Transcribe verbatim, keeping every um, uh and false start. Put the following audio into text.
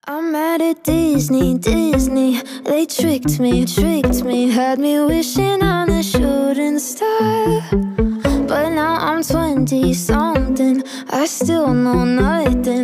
I'm mad at Disney, Disney. They tricked me, tricked me. Had me wishing on a shooting star. But now I'm twenty something, I still know nothing.